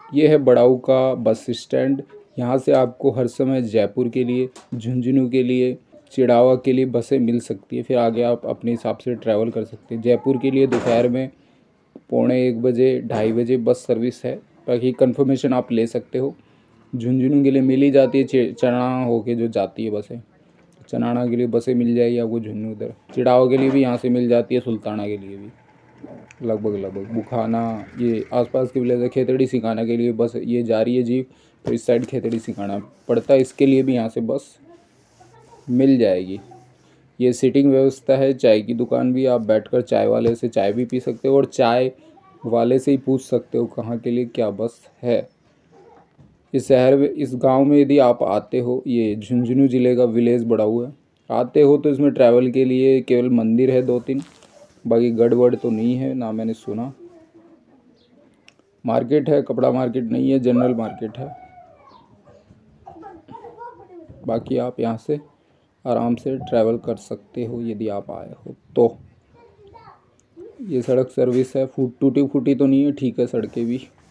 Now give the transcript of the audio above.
ये है बड़ाऊ का बस स्टैंड। यहाँ से आपको हर समय जयपुर के लिए, झुंझुनू के लिए, चिड़ावा के लिए बसें मिल सकती है। फिर आगे आप अपने हिसाब से ट्रैवल कर सकते हैं। जयपुर के लिए दोपहर में 12:45 2:30 बस सर्विस है, बाकी कंफर्मेशन आप ले सकते हो। झुंझुनू के लिए मिल ही जाती है, चनाना होके जो जाती है बसें, चनाना के लिए बसें मिल जाएगी आपको झुंझुनू उधर। चिड़ावा के लिए भी यहाँ से मिल जाती है, सुल्ताना के लिए भी लगभग बुखाना, ये आसपास के विलेज है। खेतड़ी सिकाना के लिए बस ये जा रही है जी, तो इस साइड खेतड़ी सिकाना पड़ता है, इसके लिए भी यहाँ से बस मिल जाएगी। ये सीटिंग व्यवस्था है, चाय की दुकान भी, आप बैठकर चाय वाले से चाय भी पी सकते हो और चाय वाले से ही पूछ सकते हो कहाँ के लिए क्या बस है। इस शहर में, इस गांव में यदि आप आते हो, ये झुंझुनू ज़िले का विलेज बड़ाऊ है, आते हो तो इसमें ट्रैवल के लिए केवल मंदिर है 2-3, बाकी गड़बड़ तो नहीं है ना मैंने सुना। मार्केट है, कपड़ा मार्केट नहीं है, जनरल मार्केट है। बाकी आप यहाँ से आराम से ट्रैवल कर सकते हो यदि आप आए हो तो। ये सड़क सर्विस है, टूटी फूटी तो नहीं है, ठीक है सड़कें भी।